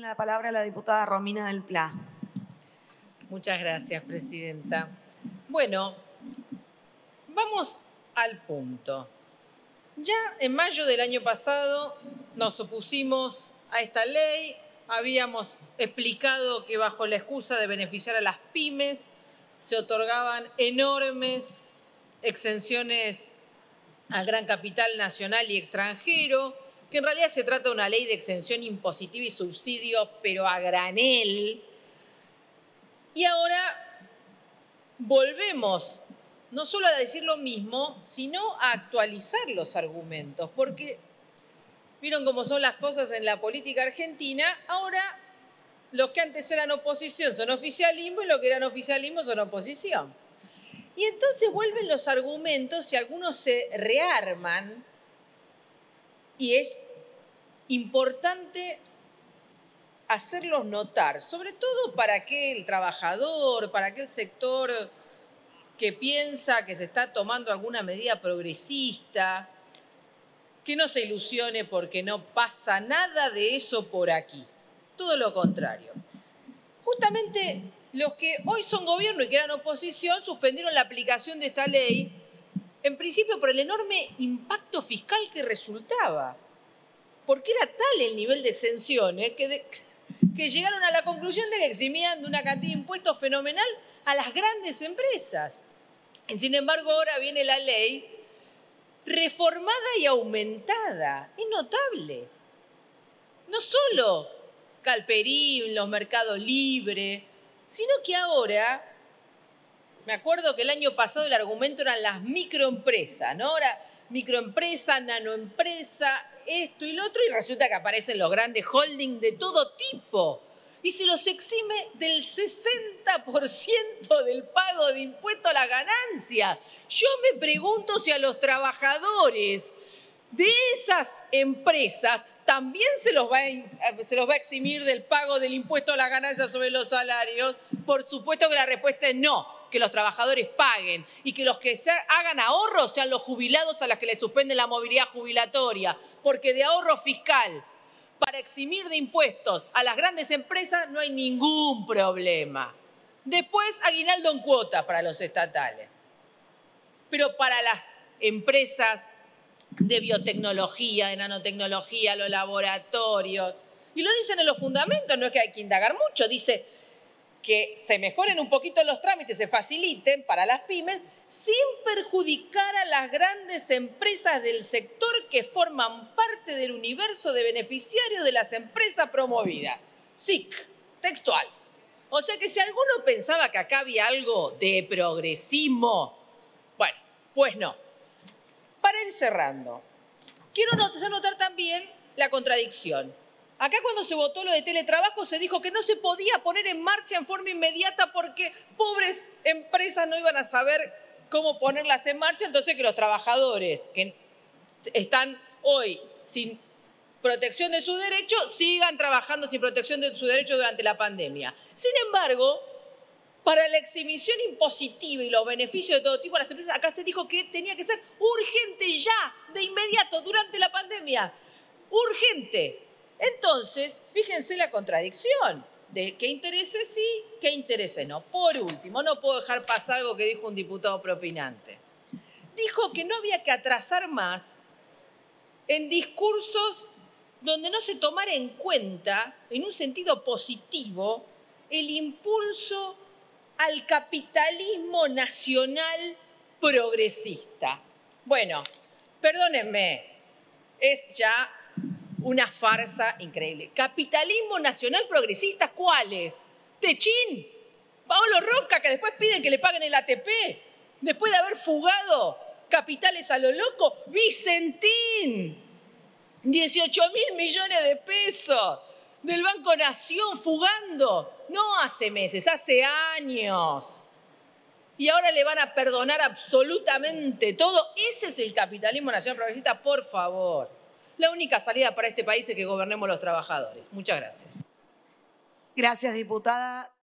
Tiene la palabra la diputada Romina del Pla. Muchas gracias, presidenta. Bueno, vamos al punto. Ya en mayo del año pasado nos opusimos a esta ley, habíamos explicado que bajo la excusa de beneficiar a las pymes se otorgaban enormes exenciones al gran capital nacional y extranjero, que en realidad se trata de una ley de exención impositiva y subsidio, pero a granel. Y ahora volvemos no solo a decir lo mismo, sino a actualizar los argumentos, porque vieron cómo son las cosas en la política argentina. Ahora los que antes eran oposición son oficialismo y los que eran oficialismo son oposición. Y entonces vuelven los argumentos y algunos se rearman, y es importante hacerlos notar, sobre todo para aquel trabajador, para aquel sector que piensa que se está tomando alguna medida progresista, que no se ilusione porque no pasa nada de eso por aquí. Todo lo contrario. Justamente los que hoy son gobierno y que eran oposición suspendieron la aplicación de esta ley, en principio por el enorme impacto fiscal que resultaba. Porque era tal el nivel de exenciones que llegaron a la conclusión de que eximían de una cantidad de impuestos fenomenal a las grandes empresas. Y sin embargo, ahora viene la ley reformada y aumentada. Es notable. No solo Galperín, los Mercado Libre, sino que ahora, me acuerdo que el año pasado el argumento eran las microempresas, ¿no? Ahora, microempresa, nanoempresa, esto y lo otro, y resulta que aparecen los grandes holdings de todo tipo. Y se los exime del 60% del pago de impuesto a la ganancia. Yo me pregunto si a los trabajadores de esas empresas también se los va a eximir del pago del impuesto a la ganancia sobre los salarios. Por supuesto que la respuesta es no, que los trabajadores paguen y que los que hagan ahorros sean los jubilados a los que les suspenden la movilidad jubilatoria, porque de ahorro fiscal para eximir de impuestos a las grandes empresas no hay ningún problema. Después, aguinaldo en cuota para los estatales. Pero para las empresas de biotecnología, de nanotecnología, los laboratorios, y lo dicen en los fundamentos, no es que hay que indagar mucho, dice que se mejoren un poquito los trámites, se faciliten para las pymes, sin perjudicar a las grandes empresas del sector que forman parte del universo de beneficiarios de las empresas promovidas. SIC, textual. O sea que si alguno pensaba que acá había algo de progresismo, bueno, pues no. Para ir cerrando, quiero hacer notar también la contradicción. Acá cuando se votó lo de teletrabajo se dijo que no se podía poner en marcha en forma inmediata porque pobres empresas no iban a saber cómo ponerlas en marcha, entonces que los trabajadores que están hoy sin protección de sus derechos sigan trabajando sin protección de sus derechos durante la pandemia. Sin embargo, para la exhibición impositiva y los beneficios de todo tipo a las empresas, acá se dijo que tenía que ser urgente ya, de inmediato, durante la pandemia. Urgente. Entonces, fíjense la contradicción de qué intereses sí, qué intereses no. Por último, no puedo dejar pasar algo que dijo un diputado propinante. Dijo que no había que atrasar más en discursos donde no se tomara en cuenta, en un sentido positivo, el impulso al capitalismo nacional progresista. Bueno, perdónenme, es ya una farsa increíble. ¿Capitalismo nacional progresista cuáles? ¿Techín? ¿Paolo Roca, que después piden que le paguen el ATP? Después de haber fugado capitales a lo loco. ¡Vicentín! 18.000 millones de pesos del Banco Nación fugando. No hace meses, hace años. Y ahora le van a perdonar absolutamente todo. Ese es el capitalismo nacional progresista, por favor. La única salida para este país es que gobernemos los trabajadores. Muchas gracias. Gracias, diputada.